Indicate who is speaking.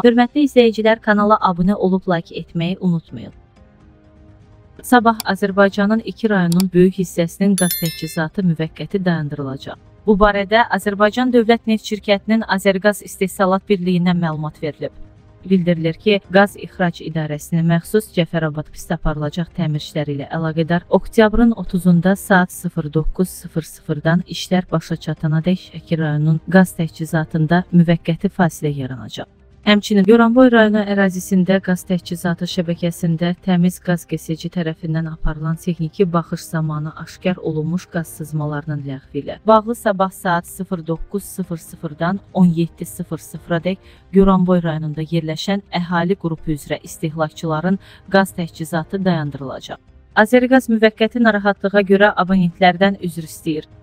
Speaker 1: Hörmətli izləyicilər, kanala abunə olub like etməyi unutmayın. Sabah Azərbaycanın 2 rayonunun böyük hissəsinin qaz təchizatı müvəqqəti dayandırılacaq. Bu barədə Azərbaycan Dövlət Neft Şirkətinin Azərqaz İstehsalat Birliyindən məlumat verilib. Bildirilir ki, Qaz İxrac İdarəsinə məxsus Cəfərabad pistə aparılacaq təmir işləri ilə əlaqədar oktyabrın 30-da saat 09:00-dan işlər başa çatanadək Şəki rayonunun qaz təchizatında müvəqqəti fasilə yaranacaq. Həmçinin Goranboy rayonu ərazisində qaz təchizatı şəbəkəsində təmiz qaz kəsici tərəfindən aparılan texniki baxış zamanı aşkar olunmuş qaz sızmalarının ləğvi ilə bağlı sabah saat 09:00-dan 17:00-dək Goranboy rayonunda yerləşən əhali qrupu üzrə istehlakçıların qaz təchizatı dayandırılacaq. Azərqaz müvəqqəti narahatlığa görə abonentlərdən üzr istəyir.